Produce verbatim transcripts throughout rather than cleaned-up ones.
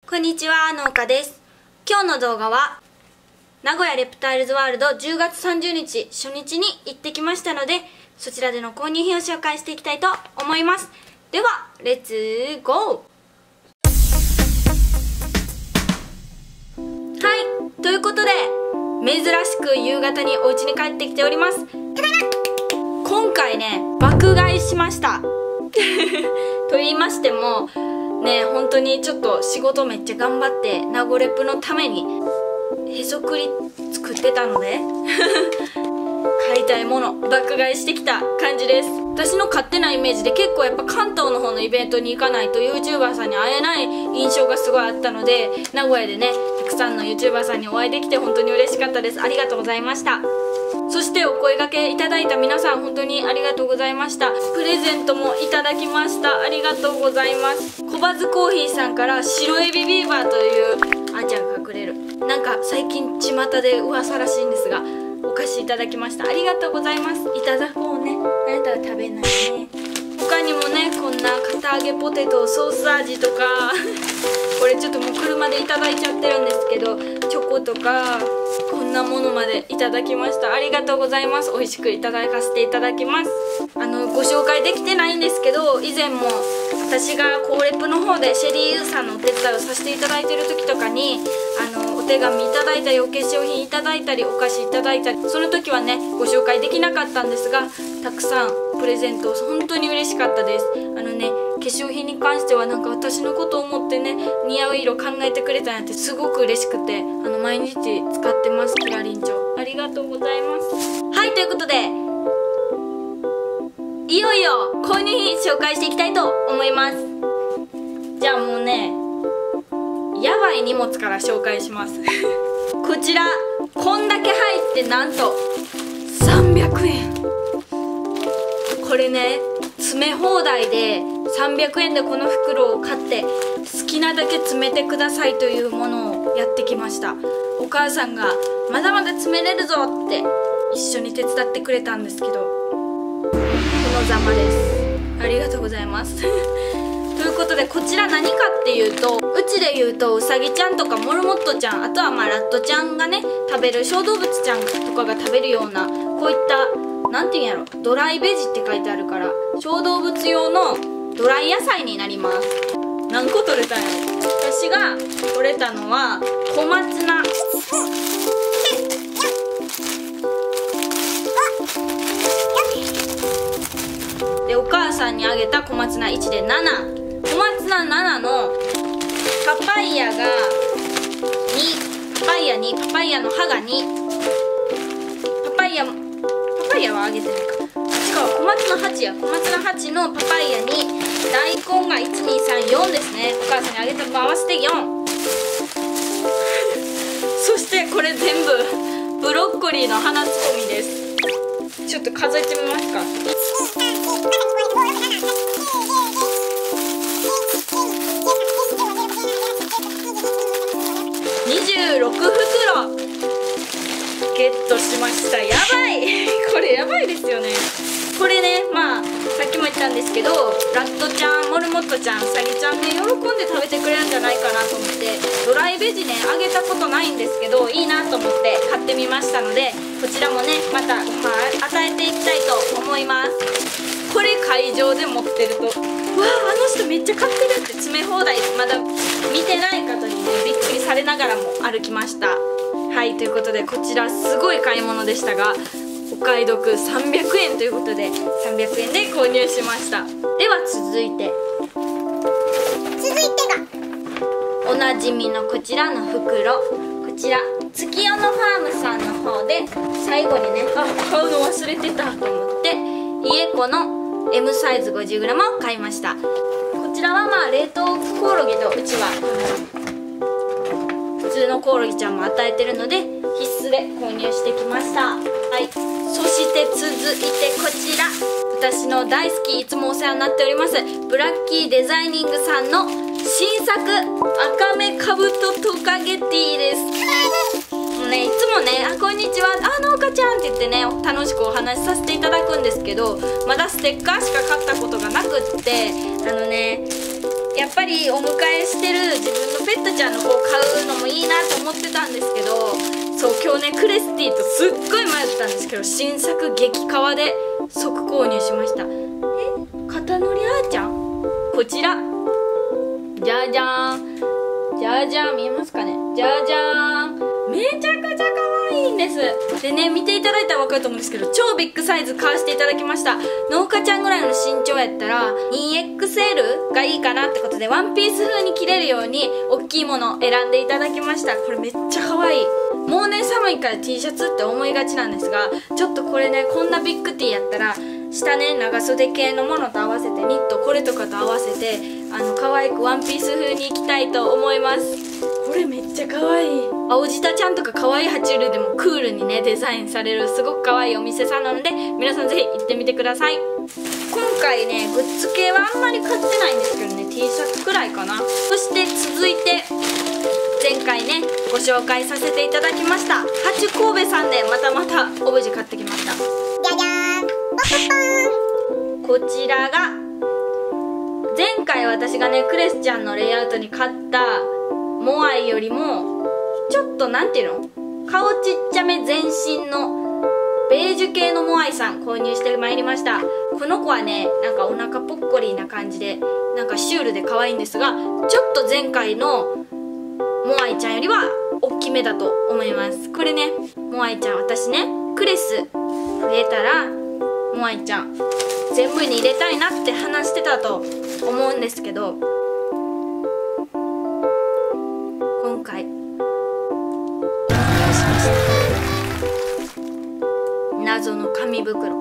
こんにちは、農家です。今日の動画は名古屋レプタイルズワールドじゅうがつさんじゅうにち初日に行ってきましたので、そちらでの購入品を紹介していきたいと思います。ではレッツゴー。はい、ということで珍しく夕方にお家に帰ってきております。今回ね、爆買いしましたと言いましてもね、本当にちょっと仕事めっちゃ頑張って名古レプのためにへそくり作ってたので買いたいもの爆買いしてきた感じです。私の勝手なイメージで結構やっぱ関東の方のイベントに行かないと YouTuber さんに会えない印象がすごいあったので、名古屋でねたくさんの YouTuber さんにお会いできて本当に嬉しかったです。ありがとうございました。そしてお声掛けいただいた皆さん本当にありがとうございました。プレゼントもいただきました。ありがとうございます。小バズコーヒーさんから白エビビーバーというあんちゃんが隠れるなんか最近巷で噂らしいんですが、お菓子いただきました。ありがとうございます。いただこうね。あなたは食べないね。他にもね、こんな堅揚げポテトソース味とかこれちょっともう車でいただいちゃってるんですけど、チョコとかこんなものまでいただきました。ありがとうございます。美味しくいただかせていただきます。あのご紹介できてないんですけど、以前も私がコーレプの方でシェリーユーさんのお手伝いをさせていただいてる時とかにあのお手紙いただいたりお化粧品いただいたりお菓子いただいたり、その時はねご紹介できなかったんですが、たくさんプレゼント本当に嬉しかったです。あのね、化粧品に関してはなんか私のことを思ってね似合う色考えてくれたなんてすごく嬉しくて、あの毎日使ってます。キラリンチョありがとうございます。はい、ということでいよいよ購入品紹介していきたいと思います。じゃあもうねやばい荷物から紹介しますこちらこんだけ入ってなんとさんびゃくえん。これね詰め放題でさんびゃくえんでこの袋を買って好きなだけ詰めてくださいというものをやってきました。お母さんがまだまだ詰めれるぞって一緒に手伝ってくれたんですけど、このざまです。ありがとうございますということでこちら何かっていうと、うちで言うとうさぎちゃんとかモルモットちゃん、あとはまあラットちゃんがね食べる小動物ちゃんとかが食べるようなこういったなんていうんやろ、ドライベジって書いてあるから小動物用のドライ野菜になります。何個取れたんやろ。私が取れたのは小松菜で、お母さんにあげた小松菜いちでなな、小松菜ななのパパイヤがに、パパイヤに、パパイヤの葉がに、パパイヤパパイヤはあげてないか、しかも小松菜はちや、小松菜はちのパパイヤに大根がいちにさんよんですね。お母さんにあげたのと合わせてよんそしてこれ全部ブロッコリーの花つぼみです。ちょっと数えてみますか。にじゅうろくふくろゲットしました。やばいこれやばいですよね。これね、まあさっきも言ったんですけど、ラットちゃん、モルモットちゃん、ウサギちゃんね喜んで食べてくれるんじゃないかなと思って、ドライベジねあげたことないんですけどいいなと思って買ってみましたので、こちらもねまた、まあ、与えていきたいと思います。これ会場で持ってると、わああの人めっちゃ買ってるって詰め放題まだ見てない方にねびっくりされながらも歩きました。はい、ということでこちらすごい買い物でしたがお買い得さんびゃくえんということでさんびゃくえんで購入しました。では続いて続いてがおなじみのこちらの袋、こちら月夜のファームさんの方で最後にね、あ買うの忘れてたと思ってイエコの エム サイズ ごじゅうグラム を買いました。こちらはまあ冷凍コオロギとうちは普通のコオロギちゃんも与えてるので必須で購入してきました。はい、そして続いてこちら私の大好きいつもお世話になっておりますブラッキーデザイニングさんの新作赤目かぶとトカゲティーです。もうねいつもね「あこんにちは、あ農家ちゃん」って言ってね楽しくお話しさせていただくんですけど、まだステッカーしか買ったことがなくって、あのねやっぱりお迎えしてる自分のペットちゃんの子を買うのもいいなと思ってたんですけど、そう今日ねクレスティとすっごい迷ったんですけど、新作激カワで即購入しました。え、肩乗りあーちゃん、こちらじゃじゃーん、じゃじゃーん、見えますかね、じゃじゃーん、めちゃくちゃ可愛いんです。でね、見ていただいたら分かると思うんですけど、超ビッグサイズ買わせていただきました。農家ちゃんぐらいの身長やったら にエックスエル がいいかなってことで、ワンピース風に着れるように大きいものを選んでいただきました。これめっちゃ可愛い。もうね寒いから T シャツって思いがちなんですが、ちょっとこれね、こんなビッグ T やったら下ね長袖系のものと合わせて、ニットこれとかと合わせてあの可愛くワンピース風に着たいと思います。これめっちゃ可愛い。青舌ちゃんとか可愛い爬虫類でもクールにねデザインされるすごく可愛いお店さんなので、皆さんぜひ行ってみてください。今回ねグッズ系はあんまり買ってないんですけどね、 T シャツくらいかな。そして続いて前回ねご紹介させていただきましたハチ神戸さんでまたまたオブジェ買ってきました。じゃじゃーん、こちらが前回私がねクレスちゃんのレイアウトに買ったモアイよりもちょっとなんていうの、顔ちっちゃめ全身のベージュ系のモアイさん購入してまいりました。この子はねなんかお腹ぽっこりな感じでなんかシュールで可愛いんですが、ちょっと前回のモアイちゃんよりは大きめだと思います。これねモアイちゃん、私ねクレス増えたらモアイちゃん全部に入れたいなって話してたと思うんですけど、今回お願いしました。謎の紙袋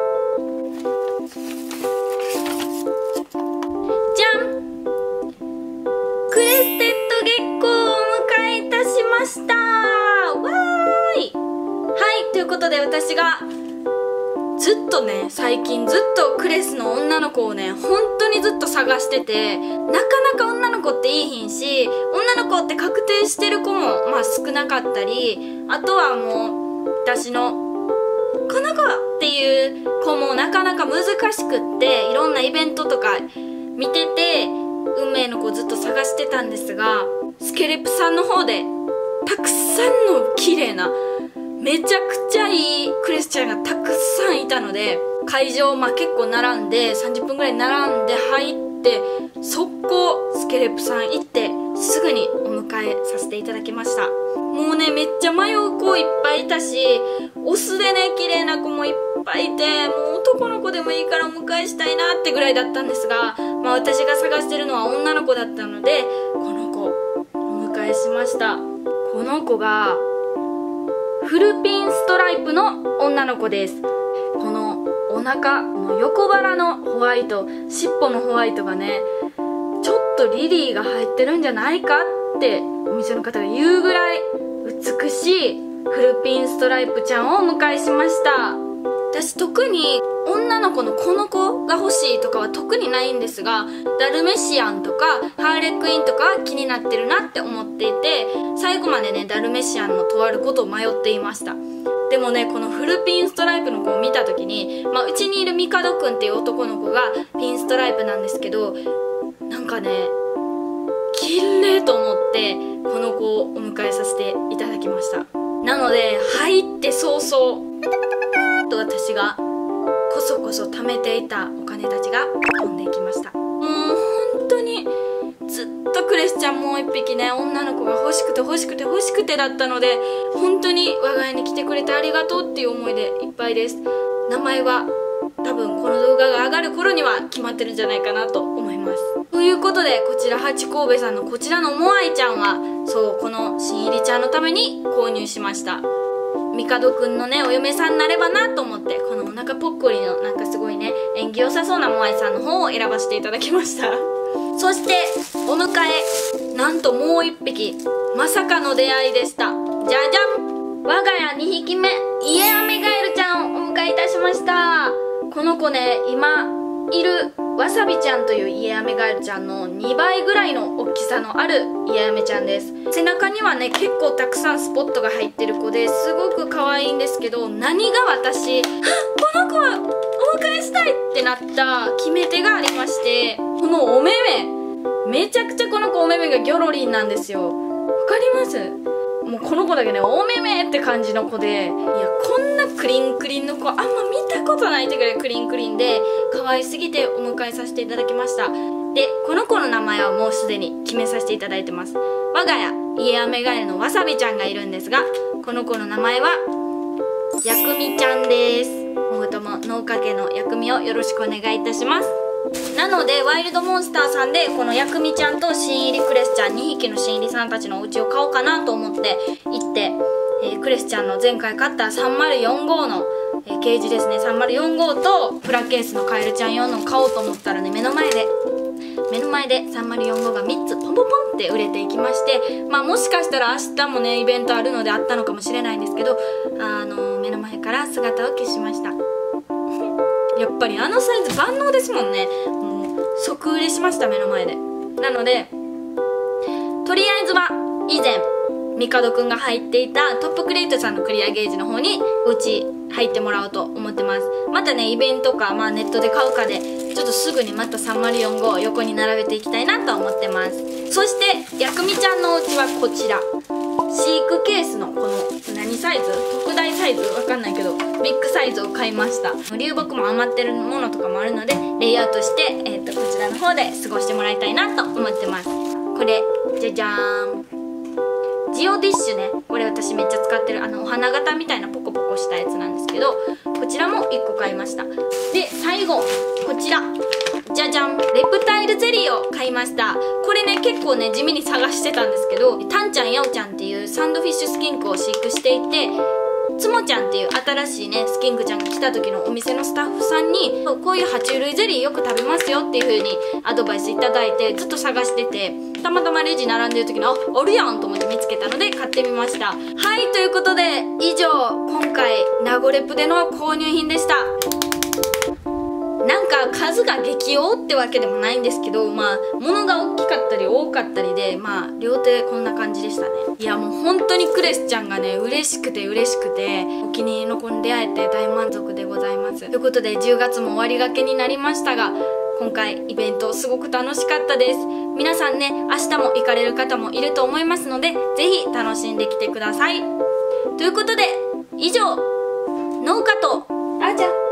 じゃん、クレステッド月光をお迎えいたしました。わーい。はい、ということで私がずっとね最近ずっとクレスの女の子をね本当にずっと探してて、なかなか女の子っていいひんし、女の子って確定してる子もまあ少なかったり、あとはもう私のこの子っていう子もなかなか難しくって、いろんなイベントとか見てて運命の子ずっと探してたんですが、スケレプさんの方でたくさんの綺麗なめちゃくちゃいいクレスちゃんがたくさんいたので、会場、まあ、結構並んでさんじゅっぷんぐらい並んで入って速攻スケレプさん行ってすぐにお迎えさせていただきました。もうねめっちゃ迷う子いっぱいいたし、オスでね綺麗な子もいっぱいいて、もう男の子でもいいからお迎えしたいなってぐらいだったんですが、まあ、私が探してるのは女の子だったのでこの子お迎えしました。この子がフルピンストライプの女の子です。このお腹の横腹のホワイト、尻尾のホワイトがねちょっとリリーが入ってるんじゃないかってお店の方が言うぐらい美しいフルピンストライプちゃんをお迎えしました。私特に女の子のこの子が欲しいとかは特にないんですが、ダルメシアンとかハーレクイーンとかは気になってるなって思っていて、最後までねダルメシアンのとあることを迷っていました。でもねこのフルピンストライプの子を見た時に、まあ、うちにいるミカドくんっていう男の子がピンストライプなんですけど、なんかねきれいと思ってこの子をお迎えさせていただきました。なので入って早々パタパタパタと私がこそこそ貯めていたお金たちが飛んでいきました。もう本当にずっとクレスちゃんもう一匹ね女の子が欲しくて欲しくて欲しくてだったので、本当に我が家に来てくれてありがとうっていう思いでいっぱいです。名前は多分この動画が上がる頃には決まってるんじゃないかなと思います。ということでこちらハチ神戸さんのこちらのモアイちゃんはそうこの新入りちゃんのために購入しました。ミカドくんのねお嫁さんになればなと思って、このお腹ぽっこりのなんかすごいね縁起良さそうなモアイさんの方を選ばせていただきました。そしてお迎え、なんともう一匹まさかの出会いでした。じゃじゃん、我が家にひきめイエアメガエルちゃんをお迎えいたしました。この子ね今いるわさびちゃんというイエアメガエルちゃんのにばいぐらいの大きさのあるイエアメちゃんです。背中にはね結構たくさんスポットが入ってる子ですごく可愛いんですけど、何が私この子はお迎えしたいってなった決め手がありまして、このお目目めちゃくちゃこの子お目目がギョロリンなんですよ。わかります？もうこの子だけね、お目目って感じの子で、いやこんなクリンクリンの子あんま見たことないってくらいクリンクリンで可愛すぎてお迎えさせていただきました。でこの子の名前はもうすでに決めさせていただいてます。我が家家アメガエルのわさびちゃんがいるんですが、この子の名前はやくみちゃんです。今後とも農家家のやくみをよろしくお願いいたします。なのでワイルドモンスターさんでこのやくみちゃんと新入りクレスちゃんにひきの新入りさんたちのお家を買おうかなと思って行って、えー、クレスちゃんの前回買ったさんまるよんごうの、えー、ケージですね、さんまるよんごうとプラケースのカエルちゃん用のを買おうと思ったらね、目の前で目の前でさんまるよんごうがみっつポンポンポンって売れていきまして、まあもしかしたら明日もねイベントあるのであったのかもしれないんですけど、あのー、目の前から姿を消しました。やっぱりあのサイズ万能ですもんね。もう即売れしました、目の前で。なのでとりあえずは以前ミカドくんが入っていたトップクリエイトさんのクリアゲージの方にうち入ってもらおうと思ってます。またねイベントか、まあ、ネットで買うかでちょっとすぐにまたさんまるよんごを横に並べていきたいなと思ってます。そしてやくみちゃんのお家はこちら、飼育ケースのこの何サイズ、特大サイズわかんないけどビッグサイズを買いました。流木も余ってるものとかもあるのでレイアウトして、えー、とこちらの方で過ごしてもらいたいなと思ってます。これじゃじゃーん、ジオディッシュね、これ私めっちゃ使ってる、あのお花形みたいなポコポコしたやつなんですけど、こちらもいっこ買いました。で最後こちらじゃじゃん、レプタイルゼリーを買いました。これね結構ね地味に探してたんですけど、タンちゃんヤオちゃんっていうサンドフィッシュスキンクを飼育していて、つもちゃんっていう新しいねスキンクちゃんが来た時のお店のスタッフさんにこういう爬虫類ゼリーよく食べますよっていう風にアドバイスいただいてずっと探してて、たまたまレジ並んでる時にああるやんと思って見つけたので買ってみました。はい、ということで以上今回ナゴレプでの購入品でした。なんか数が激多ってわけでもないんですけど、まあ物が大きかったり多かったりで、まあ両手こんな感じでしたね。いやもう本当にクレスちゃんがね嬉しくて嬉しくてお気に入りの子に出会えて大満足でございます。ということでじゅうがつも終わりがけになりましたが、今回イベントすごく楽しかったです。皆さんね明日も行かれる方もいると思いますので、ぜひ楽しんできてください。ということで以上農家とあーちゃん